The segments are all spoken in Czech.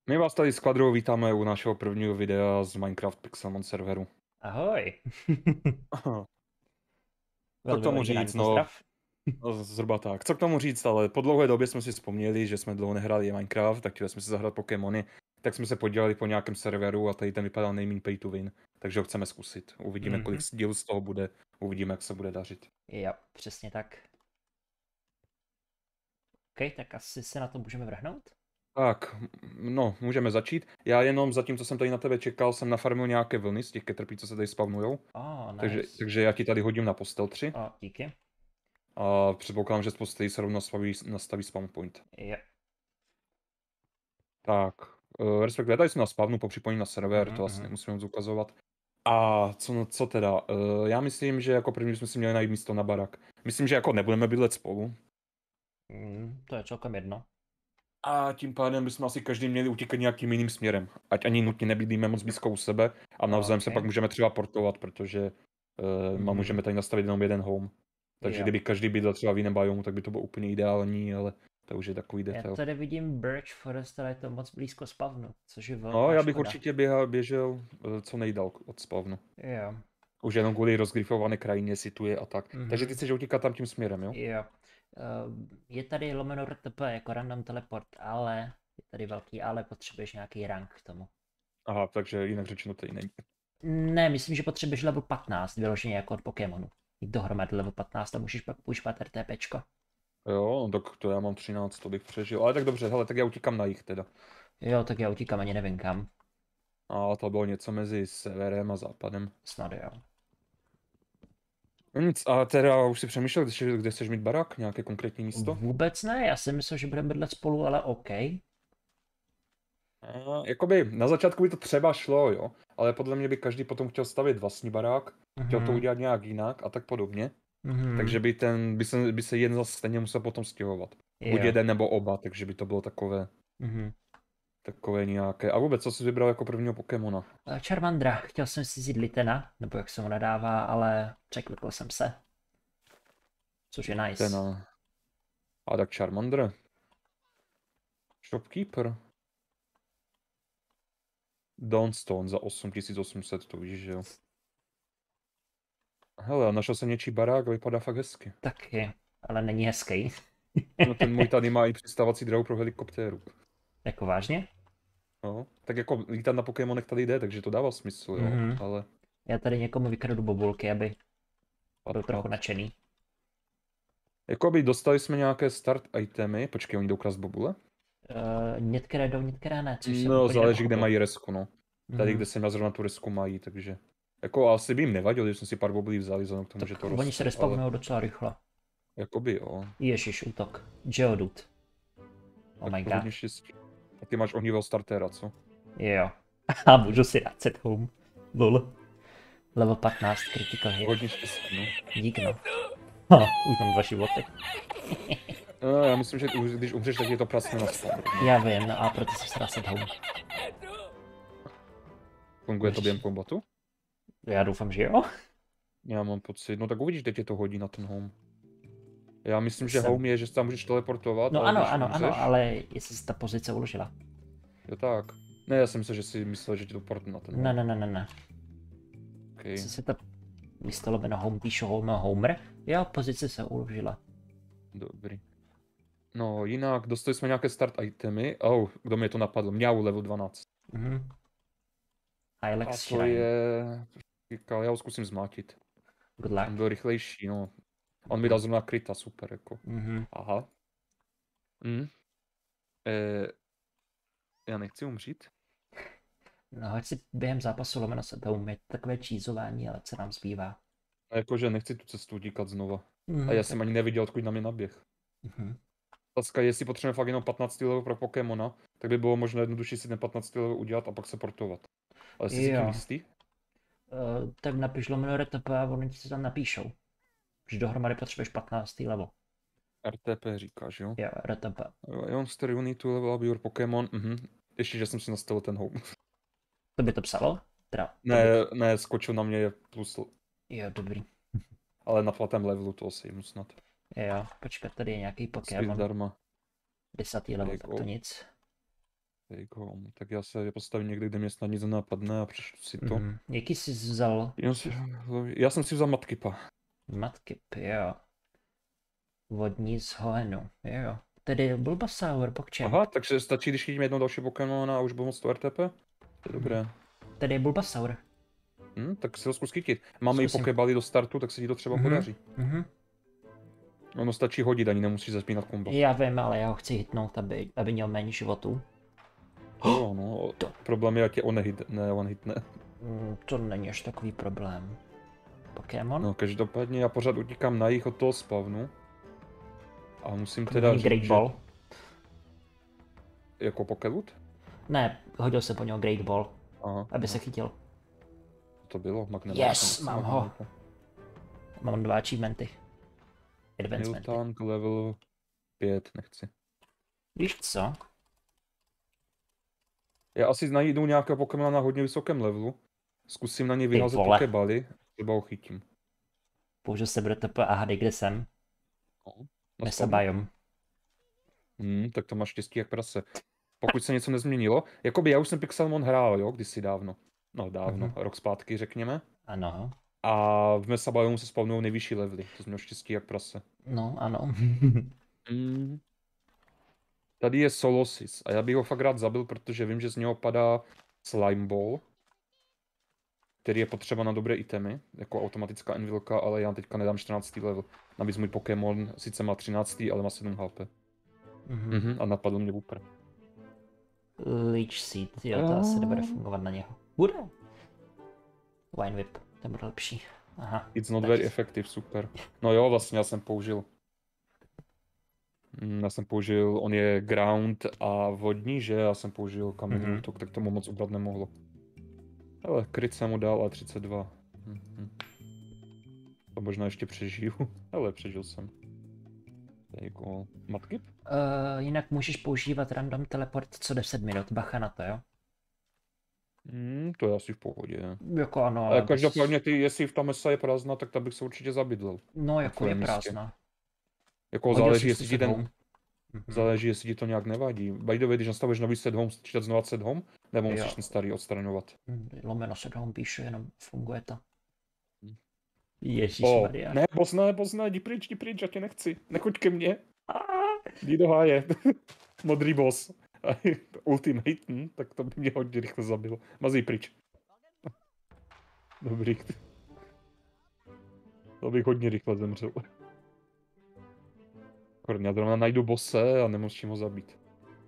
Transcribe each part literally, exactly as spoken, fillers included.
My vás tady s Kvadrou vítáme u našeho prvního videa z Minecraft Pixelmon serveru. Ahoj. Co k Velmi tomu originální říct, no, pozdrav. no, zhruba tak. Co k tomu říct, ale po dlouhé době jsme si vzpomněli, že jsme dlouho nehráli Minecraft, tak chtěli jsme si zahrát Pokémony, tak jsme se podívali po nějakém serveru a tady ten vypadal nejméně pay to win, takže ho chceme zkusit. Uvidíme, kolik Mhm. dílů z toho bude, uvidíme, jak se bude dařit. Jo, přesně tak. OK, tak asi se na to můžeme vrhnout. Tak, no, můžeme začít. Já jenom zatím, co jsem tady na tebe čekal, jsem nafarmil nějaké vlny z těch ketrpí, co se tady spavnujou. Oh, Takže, nice. takže já ti tady hodím na postel tři. Oh, díky. A předpokládám, že z posteli se rovnou nastaví, nastaví spawn point. Jo. Tak, uh, respektive tady jsme na spawnu po připojení na server, Mhm, to asi mhm. nemusíme moc ukazovat. A co, no, co teda? Uh, já myslím, že jako první bychom si měli najít místo na barak. Myslím, že jako nebudeme bydlet spolu. Mm, to je celkem jedno. A tím pádem bychom asi každý měli utíkat nějakým jiným směrem. Ať ani nutně nebydlíme moc blízko u sebe a navzájem se OK. pak můžeme třeba portovat, protože uh, Mhm. můžeme tady nastavit jenom jeden home. Takže Jo. kdyby každý bydlel třeba v jiném biomu, tak by to bylo úplně ideální, ale to už je takový Já detail. tady vidím Birch Forest, ale je to moc blízko spavnu, což je velká No, já bych škoda. určitě běhal, běžel eh, co nejdál od spavnu. Jo. Už jenom kvůli rozgrifované krajině situje a tak. Mhm. Takže ty chceš utíkat tam tím směrem, jo? Jo. Uh, je tady lomeno R T P jako random teleport, ale je tady velký ale, potřebuješ nějaký rank k tomu. Aha, takže jinak řečeno tady není. Ne, myslím, že potřebuješ level patnáct, vyloženě jako od Pokémonu. Jít dohromady level patnáct a můžeš pak používat RTPčko. Jo, no tak to já mám třináct, to bych přežil. Ale tak dobře, hele, tak já utíkám na jich teda. Jo, tak já utíkám, ani nevím kam. A to bylo něco mezi severem a západem. Snad jo. No nic, a teda už si přemýšlel, kde, kde chceš mít barák? Nějaké konkrétní místo? Vůbec ne, já jsem myslel, že budeme bydlet spolu, ale OK. A, jakoby na začátku by to třeba šlo, jo. Ale podle mě by každý potom chtěl stavět vlastní barák, chtěl to Mhm. udělat nějak jinak a tak podobně. Mhm. Takže by, ten, by, se, by se jeden zase stejně musel potom stěhovat. Buď Jo. jeden nebo oba, takže by to bylo takové, Mhm. takové nějaké. A vůbec, co jsi vybral jako prvního Pokémona? A Charmandra, chtěl jsem si vzít Litena, nebo jak se mu nadává, ale překlikl jsem se. Což je nice. Ten a... a tak Charmander. Shopkeeper. Dawnstone za osm tisíc osm set, to víš, že jo. Hele, našel jsem něčí barák a vypadá fakt hezky. Taky, ale není hezký. No ten můj tady má i přistávací dráhu pro helikoptéru. Jako vážně? No, tak jako lítat na Pokémonech tady jde, takže to dává smysl, jo, Mhm. ale... Já tady někomu vykradu bobulky, aby byl Pat, trochu pat. nadšený. Jakoby dostali jsme nějaké start itemy, počkej, oni jdou krást bobule? Uh, některé jdou, některé ne, což jsem No, úplně záleží, kde nepochopil. mají resku, no. Tady, Mhm. kde jsem já zrovna tu resku mají, takže... Jako asi by jim nevadilo, když jsme si pár boblí vzali, vzhledem k tomu, Tak že to oni roste, se ale... respawnují docela rychle. Jakoby jo. Ježiš, útok. Geodude. Oh my Tak to god. hodně štěstí. A ty máš ohnivého startera, co? Jo. A můžu si dát set home. Lol. Level patnáct, critical hit. Hodně štěstí, no. Dík no. Ha, už mám dva životy. No, já myslím, že už- když umřeš, tak je to pracné na spawn. Já vím, no a proto jsem se dal set home. Funguje to během kombatu? Já doufám, že jo. Já mám pocit, no tak uvidíš, teď tě to hodí na ten home. Já myslím, že Jsem- home je, že se tam můžeš teleportovat, No ale ano, když ano, umřeš, ano, ale jestli se ta pozice uložila. Jo tak. Ne, já jsem myslel, že si myslel, že ti to portne na ten home. Ne, ne, ne, ne, ne. Okay. Co se ta místo lomeno home píše home homer? Jo, pozice se uložila. Dobrý. No, jinak, dostali jsme nějaké start itemy. Oh, kdo mě to napadl? Mňau, level dvanáct. Mhm. A Ilex to Shrine. je... Říkal, já ho zkusím zmátit. Good luck. On byl rychlejší, no. On mi dal zrovna kryta, super, jako. Mhm. Aha. Hm. Eh, já nechci umřít. No, hoď si během zápasu lomeno se home, je to takové čízování, ale co nám zbývá. A jakože nechci tu cestu utíkat znova. Mhm, A já tak- jsem ani neviděl, odkud na mě naběh. Mhm. Otázka je, jestli potřebujeme fakt jenom patnáctý level pro Pokémona, tak by bylo možná jednodušší si ten patnáctý level udělat a pak se portovat. Ale jsi si Jo. tím jistý? Uh, tak napiš lomeno R T P a oni ti se tam napíšou. Že dohromady potřebuješ patnáctý level. R T P říkáš, jo? Jo, R T P. Youngster, you need to level up your Pokémon. Mhm. Ještě, že jsem si nastavil ten home. To by to psalo? Teda, to Ne, by... ne, skočil na mě plus, Jo, dobrý. ale na platém levelu to asi jim snad. Jo, počkat, tady je nějaký Asi Pokémon. zdarma. Desátý level, Jako- tak to nic. Jako, tak já se postavím někde, kde mě snad nic nenapadne a přečtu si to. Mm. Jaký jsi vzal? Já, si, já jsem si vzal Matkipa. Matky, jo. Vodní z Hoenu, jo. Tedy Bulbasaur, pokčem. Aha, takže stačí, když chytím jednou další Pokémona a už budu moct to R T P? To je dobré. Tedy Bulbasaur. Hm, tak si ho zkus chytit. Máme i Zkusím. Pokébaly do startu, tak se ti to třeba Mhm. podaří. Mhm. Ono stačí hodit, ani nemusíš zapínat kombo. Já vím, ale já ho chci hitnout, aby, aby měl méně životů. Jo, no, To. problém je, jak je on hit, ne, on hitne. Mm, to není až takový problém. Pokémon? No, každopádně já pořád utíkám na jich od toho spawnu. A musím teda Není říct, Great že... Ball? Jako Pokélut? Ne, hodil se po něho Great Ball, Aha, aby aha. se chytil. To bylo, Magnemite. Yes, mám ho. Mám dva achievementy. Advancementy. Miltank level pět, nechci. Víš co? Já asi najdu nějakého Pokémona na hodně vysokém levelu. Zkusím na něj vyházet vole. Pokébaly, třeba ho chytím. Použil se bude T P a hady, kde jsem? No, na Mesa spawnu. biome. Hmm, tak to máš štěstí jak prase. Pokud se něco nezměnilo, jakoby já už jsem Pixelmon hrál, jo, kdysi dávno. No dávno, Mhm. rok zpátky řekněme. Ano. A v Mesa Biomu se spawnují nejvyšší levely, to jsi měl štěstí jak prase. No, ano. Mm. Tady je Solosis a já bych ho fakt rád zabil, protože vím, že z něho padá Slime Ball, který je potřeba na dobré itemy, jako automatická envilka, ale já teďka nedám čtrnáctý level. Navíc můj Pokémon sice má třináctý, ale má sedm H P. Mhm. Mhm, a napadl mě Wooper. Leech Seed, jo, to asi nebude fungovat na něho. Bude. Wine Whip, ten bude lepší. Aha. It's not tak. very effective, super. No jo, vlastně já jsem použil. Mm, Já jsem použil, on je ground a vodní, že? Já jsem použil kamenný Mhm. útok, tak tomu moc ubrat nemohlo. Ale kryt jsem mu dal a třicet dva. Mhm. To možná ještě přežiju, ale přežil jsem. To je jako Matky? Uh, jinak můžeš používat random teleport co deset minut, bacha na to, jo? Mm, to je asi v pohodě. Jako ano, Ale bys- každopádně ty, jestli ta mesa je prázdná, tak tam bych se určitě zabydlel. No, jako je tvém místě. prázdná. Jako Hodil záleží, jsi jestli si ti set ten, home. Mhm. záleží, jestli ti to nějak nevadí. By the way, když nastavuješ nový set home, čítat znova set home, nebo Jo. musíš ten starý odstraňovat? Hm, Lomeno set home píšu, jenom funguje to. Hm. Ježišmarja. ne, boss, ne, boss, ne, jdi pryč, jdi pryč, já tě nechci. Nechoď ke mně. Jdi do háje. Modrý boss. Ultimate, hm? Tak to by mě hodně rychle zabil. Mazej pryč. Dobrý. To bych hodně rychle zemřel. Akorát já zrovna najdu bosse a nemusím ho zabít.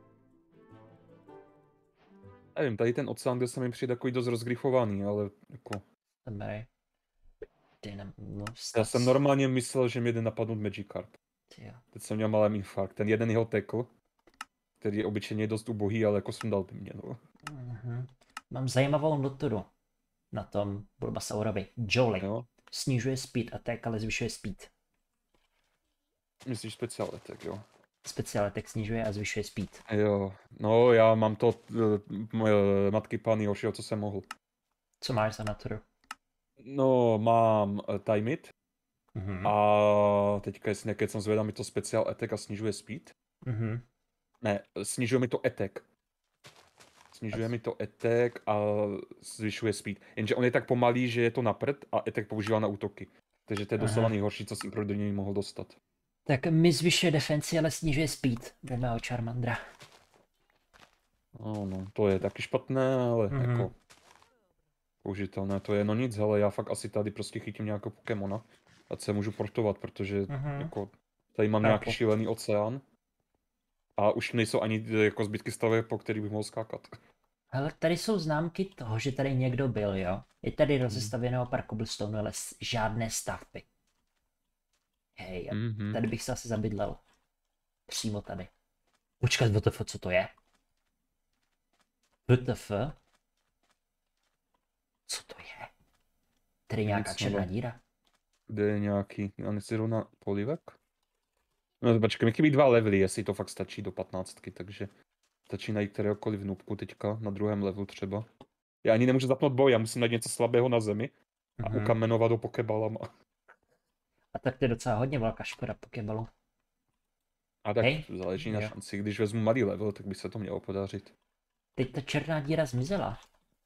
Nevím, tady ten oceán, kde se mi přijde takový dost rozgrifovaný, ale jako... Dobrý. Ty nem, no, Já stas. jsem normálně myslel, že mě jde napadnout Magikarp. Ty jo. Teď jsem měl malý infarkt. Ten jeden jeho tekl, který je obyčejně dost ubohý, ale jako sundal by mě, no. Mhm. Mám zajímavou noturu na tom Bulbasaurovi. Jolly. Jo? Snižuje speed attack, ale zvyšuje speed. Myslíš speciál attack, jo? Special attack snižuje a zvyšuje speed. Jo, no já mám to uh, moje matky pány Jošiho, co jsem mohl. Co máš za naturu? No, mám uh, time it Mhm. a teďka jestli nekecam zvedám mi to speciál attack a snižuje speed. Mhm. Ne, snižuje mi to attack. Snižuje mi to attack a zvyšuje speed. Jenže on je tak pomalý, že je to na prd a attack používá na útoky. Takže to je doslova Aha. nejhorší, co jsem pro do něj mohl dostat. Tak mi zvyšuje defensi, ale snižuje speed. Do mého Charmandra. No, no, to je taky špatné, ale Mhm. jako použitelné to je. No nic, hele, já fakt asi tady prostě chytím nějakého Pokémona, ať se můžu portovat, protože Mhm. jako tady mám Chápu. nějaký šílený oceán a už nejsou ani jako zbytky staveb, po kterých bych mohl skákat. Hele, tady jsou známky toho, že tady někdo byl, jo? Je tady rozestavěného pár cobblestone, ale s- žádné stavby. Hej, Mhm. tady bych se asi zabydlel. Přímo tady. Počkat, W T F, co to je? W T F? Co to je? Tady nějaká Nic, černá no. díra. Kde je nějaký, já nechci rovna polivek? No počkej, mi chybí dva levely, jestli to fakt stačí do patnáctky, takže stačí najít kteréhokoliv noobku teďka, na druhém levelu třeba. Já ani nemůžu zapnout boj, já musím najít něco slabého na zemi a Mhm. ukamenovat do pokebalama. A tak to je docela hodně velká škoda Pokéballu. A tak Hej. záleží na Jo. šanci, když vezmu malý level, tak by se to mělo podařit. Teď ta černá díra zmizela.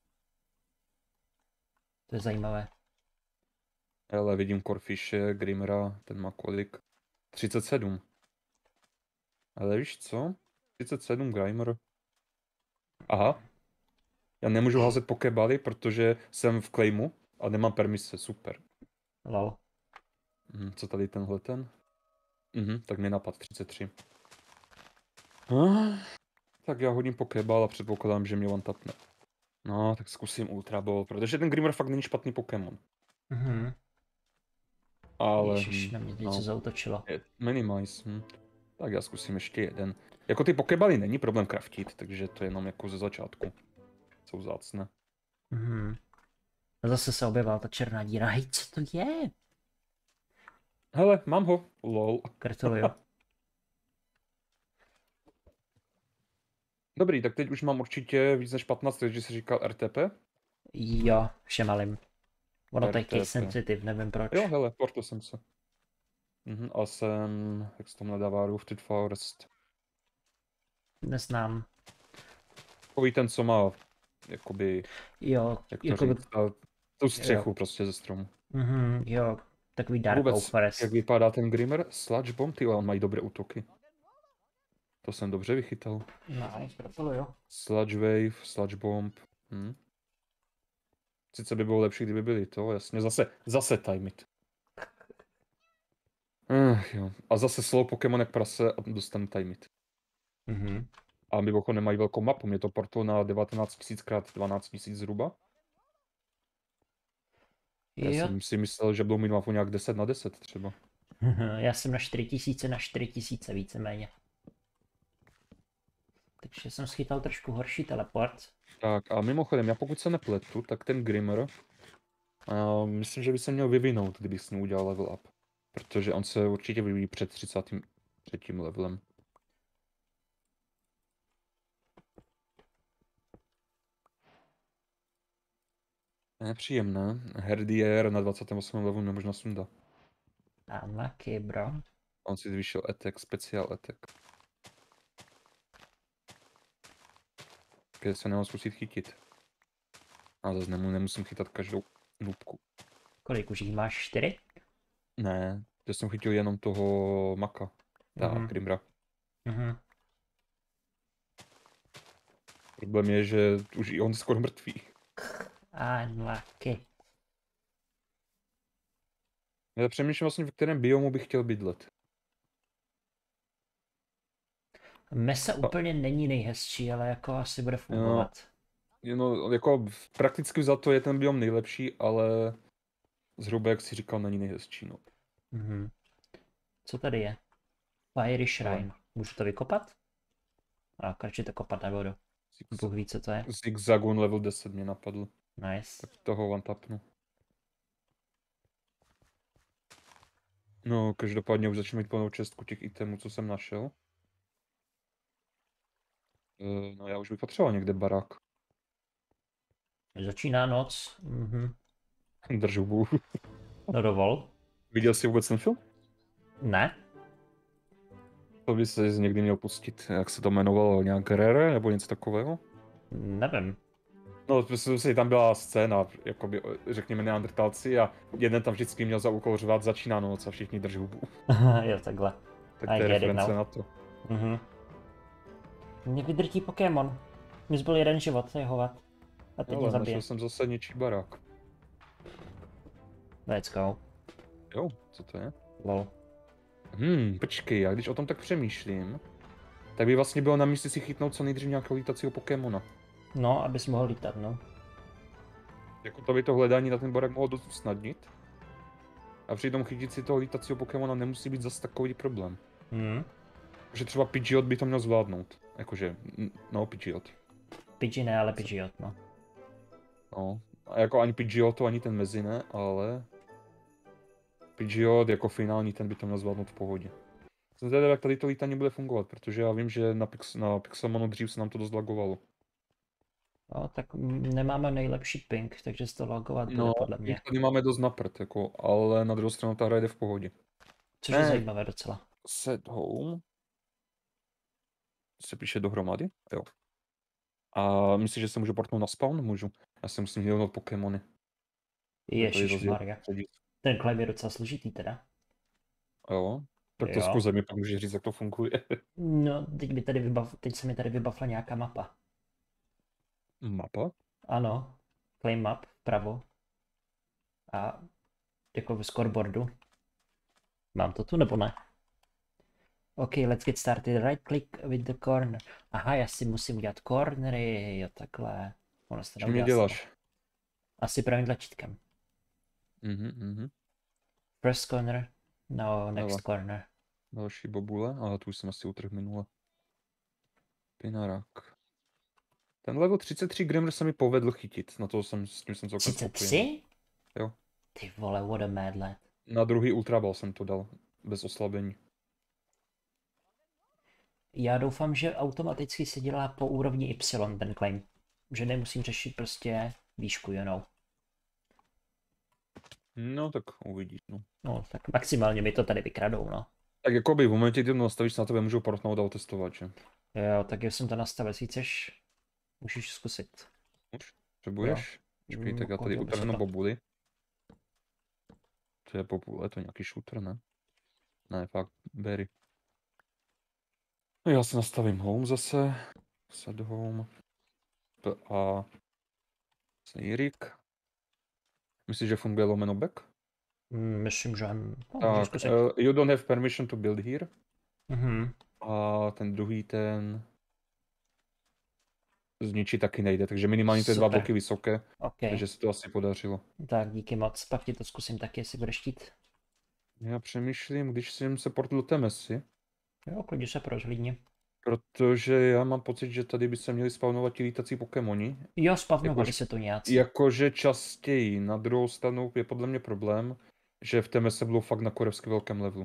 To je zajímavé. Ale vidím Corfishe, Grimera, ten má kolik? třicet sedm. Ale víš co? třicet sedm Grimer. Aha. Já nemůžu házet pokebaly, protože jsem v claimu a nemám permise, super. Lol. Hm, co tady tenhle ten? Mhm, tak mě napad třicet tři. Ah, tak já hodím pokebal a předpokládám, že mě one tapne. No, tak zkusím Ultra Ball, protože ten Grimmer fakt není špatný Pokémon. Mhm. Ale... Ježiš, hm, na mě něco no, zautočilo. je minimize, hm. Tak já zkusím ještě jeden. Jako ty pokebaly není problém craftit, takže to je jenom jako ze začátku. Jsou vzácné. Mhm. A zase se objevila ta černá díra. Hej, co to je? Hele, mám ho. Lol. Gratuluju. Dobrý, tak teď už mám určitě víc než patnáct, takže jsi říkal R T P? Jo, všemalým. Ono to je R T P. case sensitive, nevím proč. Jo, hele, portl jsem se. Mhm, a jsem, jak se tomu nadává, Rooted Forest. Neznám. Takový ten, co má, jakoby, Jo, jak to jakoby, říct, a tu střechu jo. prostě ze stromu. Mhm, jo, takový Dark Oak Vůbec, Forest. jak vypadá ten Grimmer? Sludge Bomb, ty on mají dobré útoky. To jsem dobře vychytal. Nice, gratuluju. Sludge Wave, Sludge Bomb. Hm. Sice by bylo lepší, kdyby byly to, jasně. Zase, zase time it. Uh, jo. A zase slow Pokémon jak prase a dostanu time it. Mhm. A mimochodem nemají velkou mapu, mě to portlo na devatenáct tisíc krát dvanáct tisíc zhruba. Já Jo, jsem si myslel, že budou mít mapu nějak deset na deset třeba. já jsem na čtyři tisíce na čtyři tisíce víceméně. Takže jsem schytal trošku horší teleport. Tak a mimochodem, já pokud se nepletu, tak ten Grimmer, uh, myslím, že by se měl vyvinout, kdybych s ním udělal level up. Protože on se určitě vyvíjí před třicátým třetím levelem. Nepříjemné. Herdier na dvacátém osmém levelu nemožná sunda. Unlucky, bro. On si zvýšil attack, special attack. Když se nemám zkusit chytit. A zase nemu, nemusím chytat každou nubku. Kolik už jich máš? Čtyři? Ne, to jsem chytil jenom toho Maka. Ta Mhm. Grimra. Mhm. Problém je, že už i on skoro mrtvý. Unlucky. Já přemýšlím vlastně, v kterém biomu bych chtěl bydlet. Mesa úplně není nejhezčí, ale jako asi bude fungovat. No, jako prakticky za to je ten biom nejlepší, ale zhruba, jak si říkal, není nejhezčí, no. Mhm. Co tady je? Fiery Shrine. Můžu to vykopat? A radši to kopat nebudu. Bůh ví, co to je. Zigzagun level deset mě napadl. Nice. Tak toho one tapnu. No, každopádně už začnu mít plnou čestku těch itemů, co jsem našel. E, no já už bych potřeboval někde barák. Začíná noc. Mhm. Drž hubu. No dovol. Viděl jsi vůbec ten film? Ne? To by se někdy měl pustit, jak se to jmenovalo, nějak Rere nebo něco takového? Nevím. No, prostě tam byla scéna, jakoby, řekněme, neandertalci a jeden tam vždycky měl za úkol řvát začíná noc a všichni drží hubu. Jo, takhle. Tak I to je get it reference now. na to. Mhm. Mě vydrtí Pokémon. Mi zbyl jeden život, je hovat. A teď mě Ale zabije. našel jsem zase něčí barák. Let's go. Jo, co to je? Lol. Hmm, počkej, já když o tom tak přemýšlím, tak by vlastně bylo na místě si chytnout co nejdřív nějakého lítacího Pokémona. No, abys mohl lítat, no. Jako to by to hledání na ten barák mohlo dost usnadnit. A přitom chytit si toho lítacího Pokémona nemusí být zase takový problém. Mhm. Že třeba Pidgeot by to měl zvládnout. Jakože, n- no Pidgeot. Pidgey ne, ale Pidgeot, no. No, a jako ani Pidgeoto, ani ten mezi ne, ale... Pidgeot jako finální, ten by to měl zvládnout v pohodě. Jsem zvědavý, jak tady to lítání bude fungovat, protože já vím, že na, Pix, na Pixelmonu dřív se nám to dost lagovalo. No, tak mm, nemáme nejlepší ping, takže se to logovat bude No, podle mě. tady máme dost na prd, jako, ale na druhou stranu ta hra jde v pohodě. Což je Ne. zajímavé docela. Set home. Se píše dohromady? Jo. A myslíš, že se můžu portnout na spawn? Můžu. Já si musím healnout Pokémony. Ježišmarja. Ten kleb je docela složitý teda. Jo, tak to Jo. zkus, mi pak můžeš říct, jak to funguje. No, teď, by tady vybav... teď se mi tady vybavla nějaká mapa. Mapa? Ano, claim map, vpravo. A jako v scoreboardu. Mám to tu nebo ne? OK, let's get started. Right click with the corner. Aha, já si musím udělat cornery, jo takhle. Ono se to Co mě neudělá děláš? samo. Asi pravým tlačítkem. Mhm, mhm. First corner, no next Hele. corner. Další bobule, ale tu už jsem asi utrhl minule. Pinarák. Ten level třicet tři Grimmer se mi povedl chytit, na to jsem, s tím jsem celkem třicet spokojený. tři? Jo. Ty vole, what a mad lad. Na druhý ultrabal jsem to dal, bez oslabení. Já doufám, že automaticky se dělá po úrovni Y ten claim. Že nemusím řešit prostě výšku jenom. No tak uvidíš, no. No, tak maximálně mi to tady vykradou, no. Tak jakoby v momentě, kdy to nastavíš, na tebe můžou portnout a otestovat, že? Jo, tak já jsem to nastavil, si chceš, můžeš zkusit. Už? Potřebuješ? Počkej, tak já tady Koukněme se utrhnu to. bobuli. To je bobule, to je nějaký shooter, ne? Ne, fakt, berry. No já si nastavím home zase. Set home. P a Seirik. Myslíš, že funguje lomeno back? Mm, myslím, že no, můžeš Tak, zkusit. uh, you don't have permission to build here. Mhm. A ten druhý ten zničit taky nejde, takže minimálně to je dva Super. bloky vysoké, OK, takže se to asi podařilo. tak díky moc, pak ti to zkusím taky, jestli budeš chtít. Já přemýšlím, když jsem se portl do Temesy, Jo, klidně se porozhlídni. protože já mám pocit, že tady by se měli spavnovat ti lítací Pokémoni. Jo, spavnovali Jakož- se to nějací. Jakože častěji, na druhou stranu je podle mě problém, že v Temese bylo fakt na korevsky velkém levelu.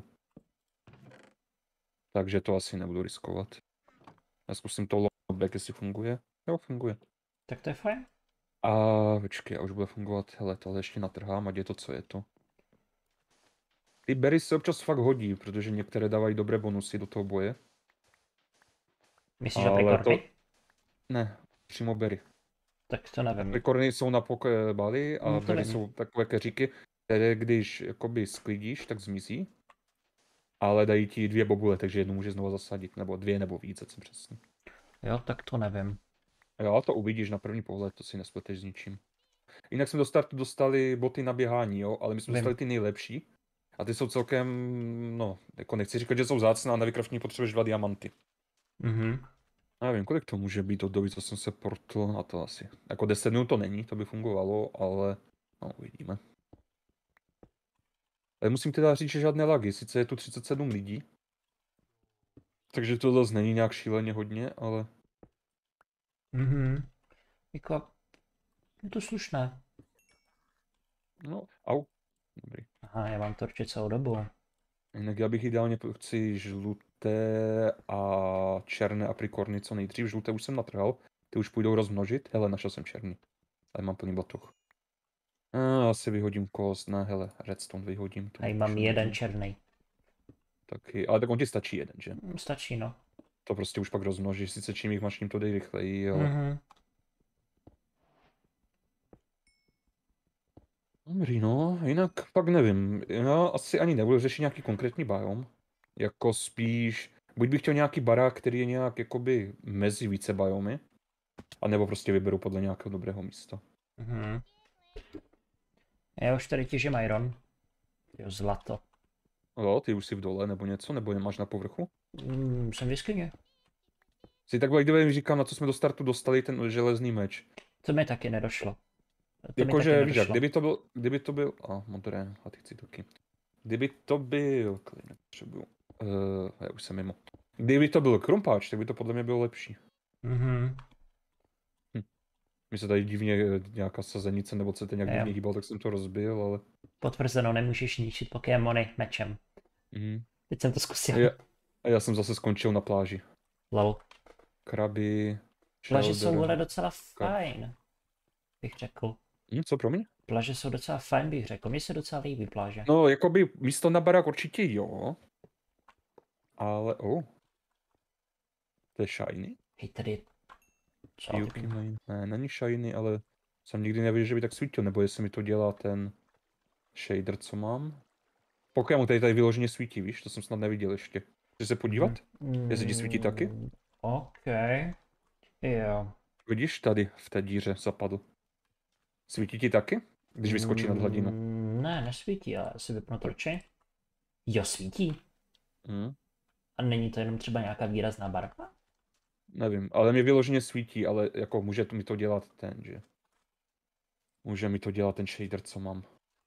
Takže to asi nebudu riskovat. Já zkusím to back, jestli funguje. Jo, funguje. Tak to je fajn. A počkej, a už bude fungovat, hele, to ještě natrhám, ať je to, co je to. Ty berry se občas fakt hodí, protože některé dávají dobré bonusy do toho boje. Myslíš Ale aprikorny? to- Ne, přímo berry. Tak to nevím. Aprikorny jsou na Pokébali a No to berry vím. jsou takové keříky, které když jakoby sklidíš, tak zmizí. Ale dají ti dvě bobule, takže jednu může znovu zasadit, nebo dvě, nebo víc, ať jsem přesný. Jo, tak to nevím. Jo, to uvidíš na první pohled, to si nespleteš s ničím. Jinak jsme do startu dostali boty na běhání, jo, ale my jsme Vím. dostali ty nejlepší. A ty jsou celkem, no, jako nechci říkat, že jsou vzácné, ale na vykraftění potřebuješ dva diamanty. Mhm. Já nevím, kolik to může být od doby, co jsem se portl na to asi. Jako deset minut to není, to by fungovalo, ale no, uvidíme. Ale musím teda říct, že žádné lagy, sice je tu třicet sedm lidí. Takže to zase není nějak šíleně hodně, ale Mhm. Jako, je to slušné. no, au. Dobrý. Aha, já mám to určitě celou dobu. Jinak já bych ideálně chci žluté a černé aprikorny co nejdřív. Žluté už jsem natrhal, ty už půjdou rozmnožit. Hele, našel jsem černý. Ale mám plný batoh. A, asi vyhodím kost, ne, hele, redstone vyhodím. To A mám nepíšu jeden nikdy. černý. Taky, ale tak on ti stačí jeden, že? Hm, Stačí, no. To prostě už pak rozmnožíš, sice čím jich máš, tím to dej rychleji, ale... Mhm. Dobrý, no, jinak pak nevím. Já asi ani nebudu řešit nějaký konkrétní biom. Jako spíš, buď bych chtěl nějaký barák, který je nějak jakoby mezi více biomy, anebo prostě vyberu podle nějakého dobrého místa. Mhm. Já už tady těžím iron. Jo, zlato. Jo, ty už jsi v dole nebo něco, nebo nemáš na povrchu? Mm, jsem v jeskyně. Si takhle kdyby říkám, na co jsme do startu dostali ten železný meč. To mi taky nedošlo. To mi taky Jakože, víš jak, nedošlo. kdyby to byl, kdyby to byl, a modré, a ty chci taky. Kdyby to byl, klid, nepotřebuju, uh, já už jsem mimo. Kdyby to byl krumpáč, tak by to podle mě bylo lepší. Mhm. Mi se tady divně eh, nějaká sazenice, nebo co to nějak Jo. divně hýbal, tak jsem to rozbil, ale... Potvrzeno, nemůžeš ničit Pokémony mečem. Mhm. Teď jsem to zkusil. A já, a já jsem zase skončil na pláži. Lol. Kraby, Plaže jsou shelder. ale docela fajn, bych řekl. Hm, co pro mě? Plaže jsou docela fajn, bych řekl. Mně se docela líbí pláže. No, jakoby místo na barák určitě jo. Ale, oh. To je shiny? Hej, tady je Salty. Mane. Ne, není shiny, ale jsem nikdy neviděl, že by tak svítil, nebo jestli mi to dělá ten shader, co mám. Pokémon tady tady vyloženě svítí, víš, to jsem snad neviděl ještě. Chci se podívat? Mm, Jestli ti svítí taky? mm, OK. Jo. Vidíš, tady v té díře zapadl. Svítí ti taky? Když vyskočí nad hladinu. Mm, ne, nesvítí, ale asi vypnu torči. Jo, svítí. Hmm. A není to jenom třeba nějaká výrazná barva? Nevím, ale mě vyloženě svítí, ale jako může to mi to dělat ten, že? Může mi to dělat ten shader, co mám.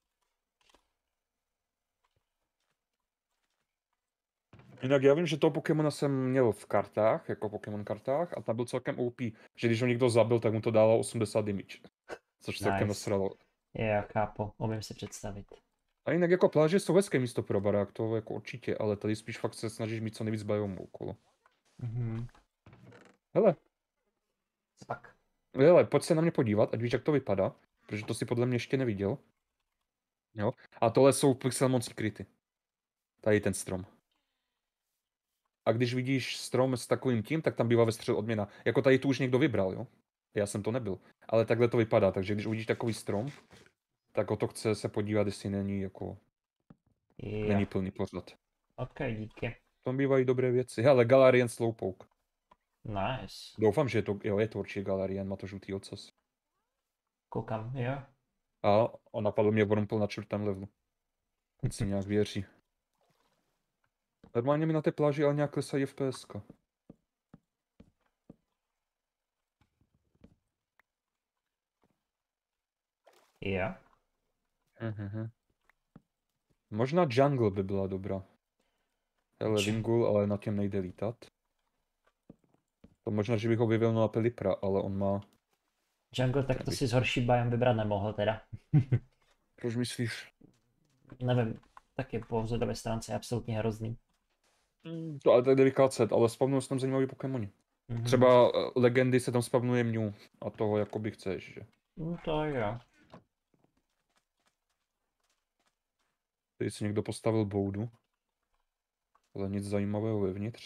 Jinak já vím, že toho Pokémona jsem měl v kartách, jako Pokémon kartách, a tam byl celkem O P, že když ho někdo zabil, tak mu to dalo osmdesát damage. Což celkem Nice. nasralo. Jo, chápu, umím si představit. A jinak jako pláže jsou hezké místo pro barák, to jako určitě, ale tady spíš fakt se snažíš mít co nejvíc biomů okolo. Mhm. Hele, Co pak? hele, pojď se na mě podívat, ať víš, jak to vypadá, protože to si podle mě ještě neviděl. Jo, a tohle jsou Pixelmon skryty. Tady ten strom. A když vidíš strom s takovým tím, tak tam bývá ve středu odměna. Jako tady tu už někdo vybral, jo? Já jsem to nebyl. Ale takhle to vypadá, takže když uvidíš takový strom, tak o to chce se podívat, jestli není jako... Jo. Není plný pořad. OK, díky. Tam bývají dobré věci. Hele, Galarian Slowpoke. Nice. Doufám, že je to, jo, je to určitě Galarian, má to žlutý ocas. Koukám, jo. A on napadl mě Wurmple na čtvrtém levelu. Teď si nějak věří. Normálně mi na té pláži ale nějak klesají F P S ka. Jo. Mhm. Možná Jungle by byla dobrá. Hele, Č- Wingull, ale na těm nejde lítat. To možná, že bych ho vyvěl na Pelipra, ale on má... Jungle, tak to si z horší biom vybrat nemohl teda. Proč myslíš? Nevím, taky po vzhledové stránce je absolutně hrozný. To ale to je delikátset, ale spavnují se tam zajímavý Pokémoni. Mhm. Třeba uh, legendy se tam spavnuje Mew a toho jakoby chceš, že? No to jo. Tady si někdo postavil boudu. Ale nic zajímavého vevnitř.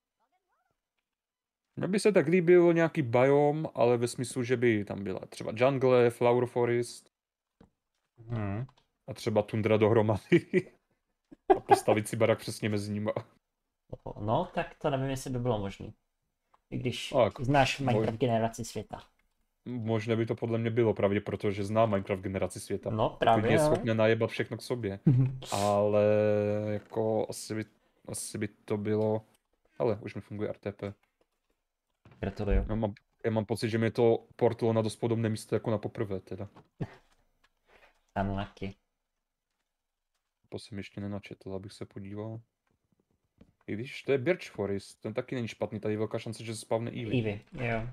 Mně by se tak líbil nějaký biom, ale ve smyslu, že by tam byla třeba jungle, flower forest Mhm. a třeba tundra dohromady. A postavit si barak přesně mezi nimi. No, tak to nevím, jestli by bylo možné. I když Tak, znáš moj- Minecraft generaci světa. Možná by to podle mě bylo právě, protože znám Minecraft generaci světa. No, Klidně právě je jo. schopné najebat všechno k sobě. Ale jako asi by, asi by to bylo... Ale už mi funguje R T P. Gratuluju. Já mám, já mám pocit, že mi to portlo na dost podobné místo jako na poprvé teda. Unlucky. To jsem ještě nenačetl, abych se podíval. I když to je Birch Forest, ten taky není špatný, tady je velká šance, že se spavne Eevee. Eevee, jo.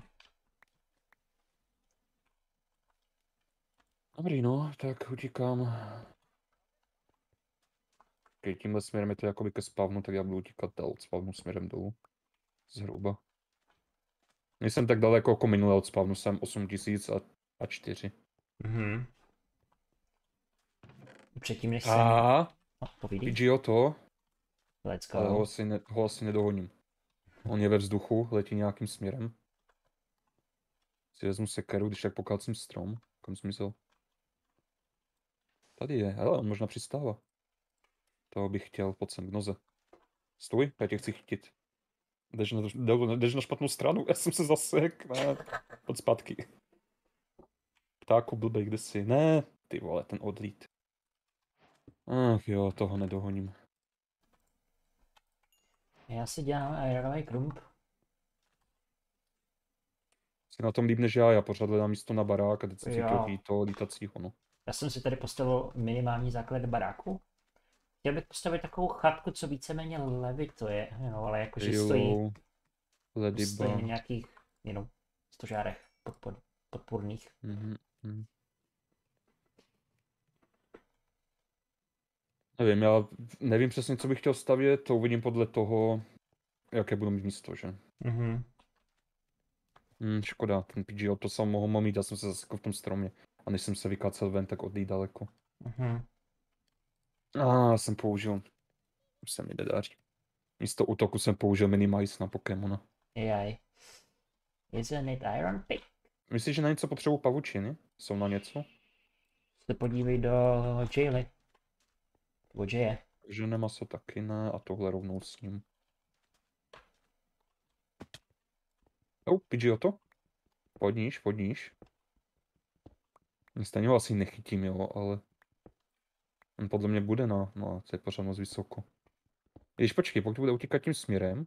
Dobrý no, tak utíkám. Okay, tímhle směrem je to jakoby ke spavnu, tak já budu utíkat dál od spavnu směrem dolů. Zhruba. Nejsem tak daleko jako minule od spavnu, jsem osm tisíc a, a čtyři. Mhm. Předtím, než jsem... A No, povídej. P G O to, Let's ale ho go. asi, ne, ho asi nedohoním. On je ve vzduchu, letí nějakým směrem. Si vezmu sekeru, když tak pokácím strom. Kam zmizel? Tady je, hele, on možná přistává. Toho bych chtěl, pojď sem k noze. Stůj, já tě chci chytit. Jdeš na, jdeš na špatnou stranu, já jsem se zasek, ne, pojď zpátky. Ptáku blbej, kde jsi? Ne, ty vole, ten odlít. Ach jo, toho nedohoním. Já si dělám ironový krump. Jsi na tom líp než já, já pořád hledám místo na barák a teď jsem si Jo. chtěl jít toho lítacího, no. Já jsem si tady postavil minimální základ baráku. Chtěl bych postavit takovou chatku, co víceméně levituje, no, ale jakože stojí, Lady stojí na nějakých jenom stožárech podpor, podpůrných. Mhm, mhm. Nevím, já nevím přesně, co bych chtěl stavět, to uvidím podle toho, jaké budu mít místo, že? Mhm. Hmm, škoda, ten P G O to sam mohl mít, já jsem se zasekl v tom stromě. A než jsem se vykácel ven, tak odlít daleko. Mhm. A ah, jsem použil, už se mi nedaří. Místo útoku jsem použil Minimize na Pokémona. Jaj. Isn't it Iron Pick? Myslíš, že na něco potřebují pavučiny? Jsou na něco? Se podívej do jaily. Nebo jaye. Takže nemasa taky ne a tohle rovnou s ním. Oh, Pidgeotto? Podníš, podníš. Stejně ho asi nechytím, jo, ale... On podle mě bude na, no, to je pořád moc vysoko. Když počkej, pokud bude utíkat tím směrem.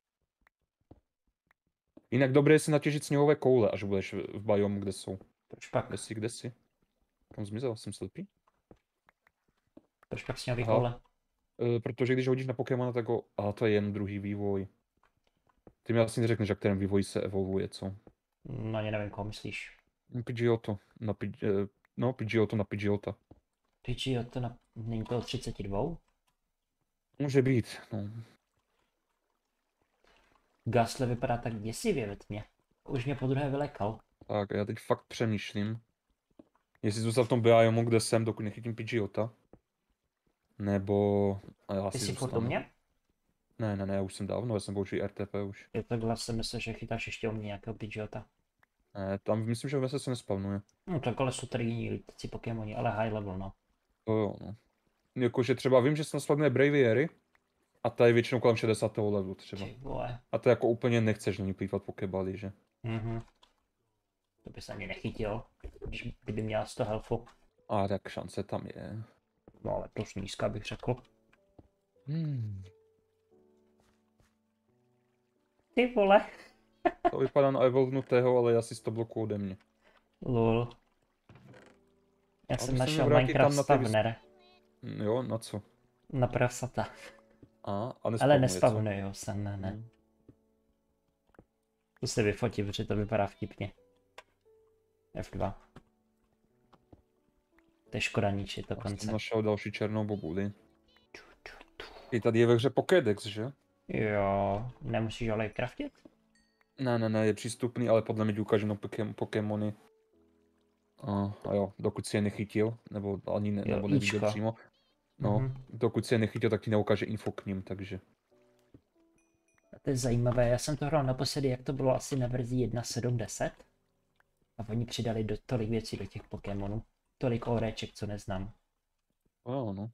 Jinak dobré je si natěžit sněhové koule, až budeš v, v biomu, kde jsou. Proč pak? Kde jsi, kde jsi? Kam zmizel? Jsem slepý? Proč pak sněhový Aha. koule? E, protože když hodíš na Pokémona, tak ho... A to je jen druhý vývoj. Ty mi asi neřekneš, jak kterém vývoji se evolvuje, co? No, ani nevím, koho myslíš. Pidgeotto. Na Pidge... e, No, Pidgeotto na Pidgeotta. Pidgeotto na... Není to od třicet dva? Může být, no. Gastly vypadá tak děsivě ve tmě. Už mě po druhé vylekal. Tak, já teď fakt přemýšlím. Jestli zůstat v tom biomu, kde jsem, dokud nechytím Pidgeotta. Nebo... A já Ty si jsi furt u zůstanu. mě? Ne, ne, ne, už jsem dávno, já jsem použil R T P už. Je takhle jsem myslel, že chytáš ještě u mě nějakého Pidgeotta. Ne, tam myslím, že ve se nespavnuje. No tak ale jsou tady jiní lítací Pokémoni, ale high level, no. To jo, no. Jakože třeba vím, že se naspavnuje Braviary. A ta je většinou kolem šedesátého levelu třeba. Ty vole. A to jako úplně nechceš na ní plývat Pokébaly, že? Mhm. To bys ani nechytil, když, kdyby měla sto healthu. A tak šance tam je. No ale dost nízká bych řekl. Hmm. Ty vole. To vypadá na evolvnutého, ale asi sto bloků ode mě. Lol. Já A jsem musíme našel vrátit Minecraft tam na ty vys- spawner. Mm, Jo, na co? Na prasata. A, a Ale nespavnuje, co? nespavnuju se, ne, ne. Hmm. To se vyfotí, protože to vypadá vtipně. F dva. To je škoda ničit Já dokonce. jsem našel další černou bobuli. I tady je ve hře Pokédex, že? Jo, nemusíš ale craftit? Ne, ne, ne, je přístupný, ale podle mě ti ukážu na Poké- Pokémony. A, a jo, dokud si je nechytil, nebo ani ne, Jo, nebo neviděl Ičko. přímo. No, Mhm. dokud si je nechytil, tak ti neukáže info k ním, takže. A to je zajímavé, já jsem to hrál naposledy, jak to bylo asi na verzi jedna tečka sedm deset. A oni přidali do tolik věcí do těch Pokémonů. Tolik oreček, co neznám. Jo, no.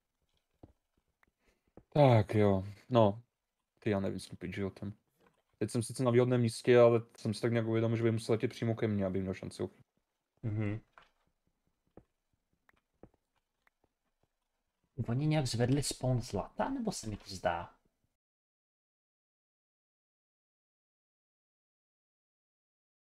Tak jo, no. Ty já nevím s tím Pidgeotem. Teď jsem sice na výhodném místě, ale jsem si tak nějak uvědomil, že by musel letět přímo ke mně, aby měl šanci uchytit. Mhm. Oni nějak zvedli spawn zlata, nebo se mi to zdá?